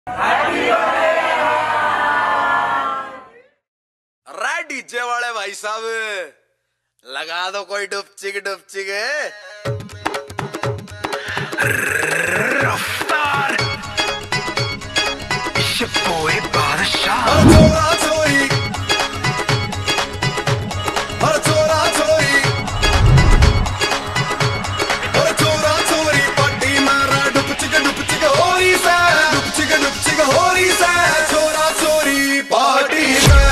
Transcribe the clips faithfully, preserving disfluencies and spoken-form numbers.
अरे डीजे वाले भाई साहब लगा दो कोई डुपचिक डुपचिक रफ्तार बोए बादशाह चोरा चोरी हर चोरा चोरी हर चोरा चोरी पार्टी मारा डुपचिक डुपचिक हो रही से डुपचिक डुपचिक हो रही से चोरा चोरी पार्टी में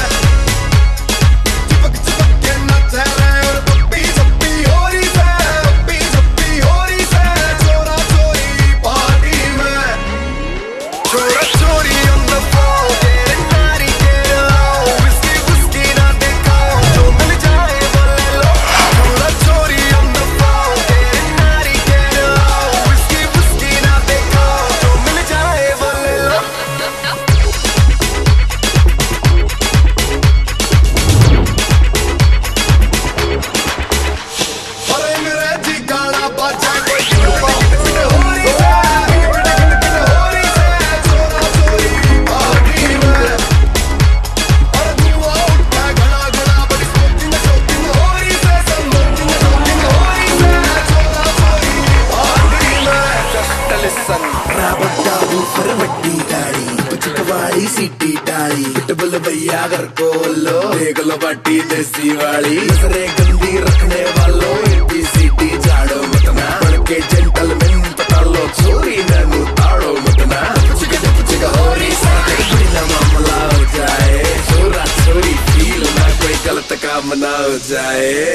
सीटी डाली पिटबुल भैया घर को लो देख लो पार्टी देसी वाली नजरे गंदी रखने वालों एबीसीडी झाड़ो मतना बड़के जेंटलमैन पता लो चोरी नैनू ताड़ो मतना चिक चिक हो रही साथे ना मामला हो जाए चोरा चोरी फील ना कोई गलत काम ना हो जाए।